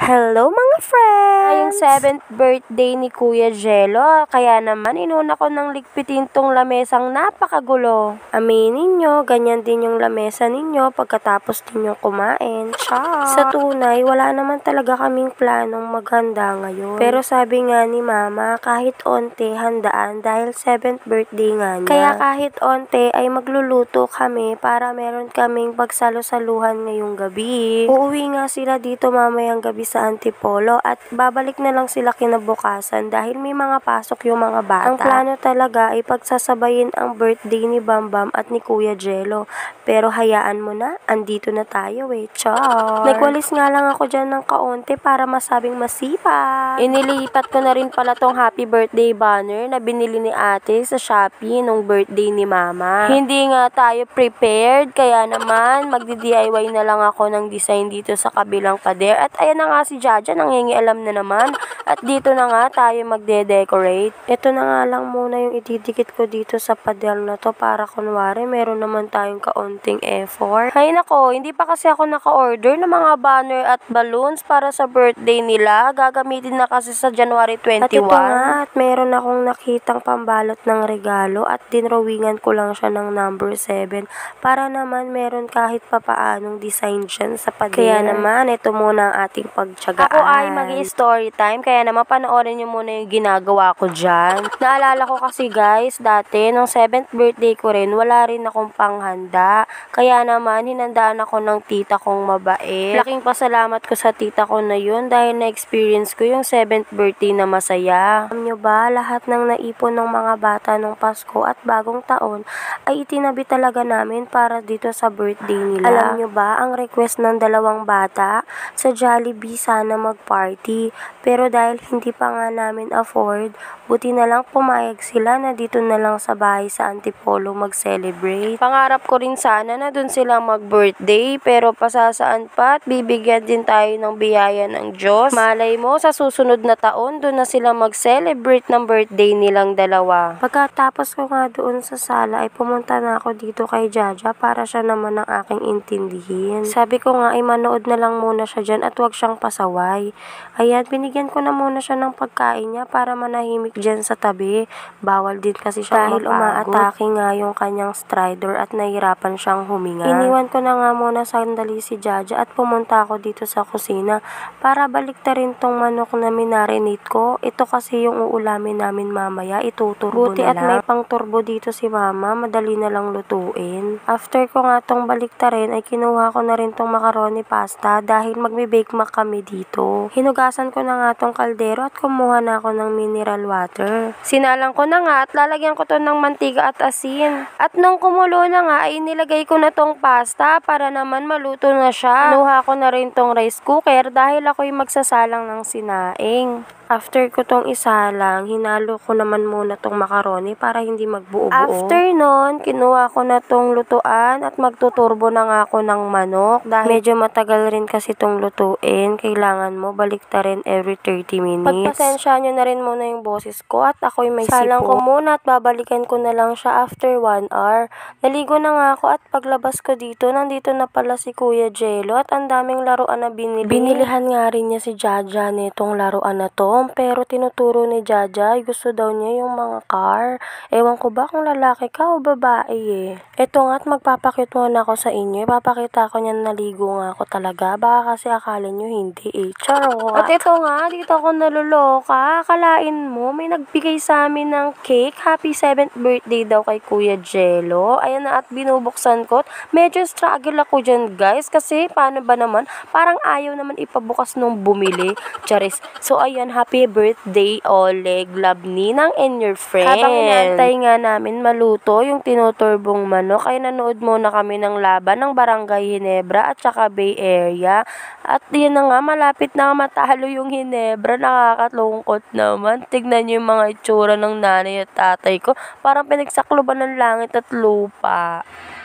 Hello mga friends! Yung 7th birthday ni Kuya Gelo, kaya naman inuna ko ng ligpitin tong lamesang napakagulo. Aminin nyo, ganyan din yung lamesa ninyo pagkatapos ninyo kumain. Ciao! Sa tunay, wala naman talaga kaming planong maghanda ngayon. Pero sabi nga ni Mama, kahit onte handaan dahil 7th birthday nga niya. Kaya kahit onte ay magluluto kami para meron kaming pagsalo-saluhan ngayong gabi. Uuwi nga sila dito mamayang gabi sa Antipolo at babalik na lang sila kinabukasan dahil may mga pasok yung mga bata. Ang plano talaga ay pagsasabayin ang birthday ni Bam Bam at ni Kuya Gelo. Pero hayaan mo na, andito na tayo Char! Nagwalis nga lang ako dyan ng kaunti para masabing masipag. Inilipat ko na rin pala tong happy birthday banner na binili ni ate sa Shopee nung birthday ni Mama. Hindi nga tayo prepared, kaya naman magdi-DIY na lang ako ng design dito sa kabilang pader. At ayan na nga si Jaja, nangingialam na naman. At dito na nga tayo magde-decorate. Ito na nga lang muna yung ididikit ko dito sa pader na to para kunwari meron naman tayong kaunting effort. Hay nako, hindi pa kasi ako naka-order ng mga banner at balloons para sa birthday nila. Gagamitin na kasi sa January 21. At ito nga, at meron akong nakitang pambalot ng regalo at dinrawingan ko lang siya ng number 7 para naman meron kahit papaanong design dyan sa pader. Kaya naman, ito muna ang ating pagtiyagaan. Ako ay mag-i-story time, kaya naman panoorin nyo muna yung ginagawa ko dyan. Naalala ko kasi guys, dati nung 7th birthday ko rin, wala rin akong panghanda. Kaya naman, hinandaan ako ng tita kong mabait. Laking pasalamat ko sa tita ko na yun dahil na-experience ko yung 7th birthday na masaya. Alam nyo ba, lahat ng naipon ng mga bata nung Pasko at bagong taon ay itinabi talaga namin para dito sa birthday nila. Alam nyo ba, ang request ng dalawang bata, sa Jollibee sana mag-party. Pero dahil hindi pa nga namin afford, buti na lang pumayag sila na dito na lang sa bahay sa Antipolo mag-celebrate. Pangarap ko rin sana na dun sila mag-birthday, pero pasasaan pa at bibigyan din tayo ng biyaya ng Diyos. Malay mo, sa susunod na taon, dun na sila mag-celebrate ng birthday nilang dalawa. Pagkatapos ko nga doon sa sala, ay pumunta na ako dito kay Jaja para siya naman ang aking intindihin. Sabi ko nga ay manood na lang muna siya dyan at huwag siyang pasaway. Ayan, binigyan ko na muna siya ng pagkain niya para manahimik dyan sa tabi. Bawal din kasi siya dahil umaatake nga yung kanyang stridor at nahirapan siyang huminga. Iniwan ko na nga muna sandali si Jaja at pumunta ako dito sa kusina para baliktarin tong manok na minarinate ko. Ito kasi yung uulamin namin mamaya, ituturbo buti na lang. At may pang turbo dito si Mama, madali na lang lutuin. After ko nga tong baliktarin ay kinuha ko na rin tong macaroni pasta dahil magbe-bake mac kami dito. Hinugasan ko na nga tong kaldero at kumuha na ako ng mineral water. Sinalang ko na nga at lalagyan ko to ng mantiga at asin. At nung kumulo na nga ay nilagay ko na tong pasta para naman maluto na siya. Kinuha ko na rin tong rice cooker dahil ako'y magsasalang ng sinaing. After ko tong isalang, hinalo ko naman muna tong macaroni para hindi magbuo-buo. After nun, kinuha ko na tong lutuan at magtuturbo na nga ako ng manok. Dahil medyo matagal rin kasi tong lutuin, kailangan mo baliktarin every 30 minutes. Pagpasensya nyo na rin muna yung boses ko at ako'y may sipo. Salang ko muna at babalikan ko na lang siya after 1 hour. Naligo na nga ako at paglabas ko dito, nandito na pala si Kuya Gelo at ang daming laruan na binili. Binilihan nga rin niya si Jaja nitong laruan na to. Pero tinuturo ni Jaja, gusto daw niya yung mga car. Ewan ko ba kung lalaki ka o babae Ito nga at magpapakit muna ako sa inyo. Ipapakita ko niyan naligo nga ako talaga. Baka kasi akala nyo hindi Charot. At ito nga, dito ako naluloka. Akalain mo, may nagbigay sa amin ng cake. Happy 7th birthday daw kay Kuya Gelo. Ayan na at binubuksan ko. Medyo struggle ako dyan guys. Kasi paano ba naman? Parang ayaw naman ipabukas nung bumili. Charis. So ayan, happy birthday, Oleg, love Ninang and your friend. Habang inantay nga namin maluto yung tinuturbong manok, ay nanood muna kami ng laban ng Barangay Ginebra at saka Bay Area. At yun na nga, malapit na matalo yung Ginebra. Nakakalungkot naman. Tignan nyo yung mga itsura ng nanay at tatay ko. Parang pinagsakloban ng langit at lupa.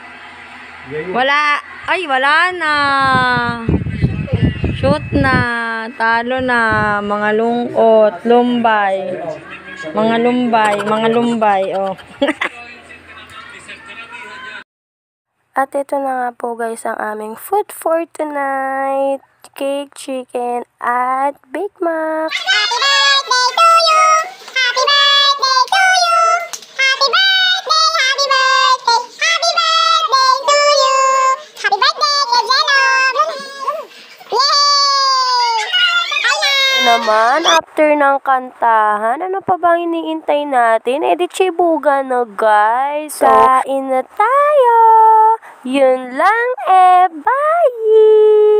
Wala. Ay, wala na. Shoot na, talo na, mga lungkot, lumbay, mga lumbay, oh. At ito na nga po guys ang aming food for tonight. cake, chicken, at Big Mac. Happy birthday to you! Happy birthday to you! Happy birthday! Happy birthday! Happy birthday to you! Happy birthday, Kuya Gelo! Yay! Naman, after ng kantahan, ano pa bang iniintay natin? Eh, di chibuga na, guys. So, kain na tayo. Yun lang, bye!